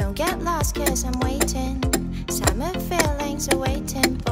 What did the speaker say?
Don't get lost 'cause I'm waiting. Summer feelings are waiting.